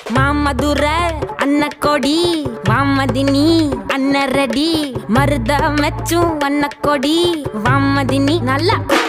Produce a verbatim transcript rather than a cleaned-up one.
மாமதுர அன்ன கொடி வாமதினி அன்ன ரெடி மருத மெச்சும் அன்ன கொடி வாமதினி நல்லா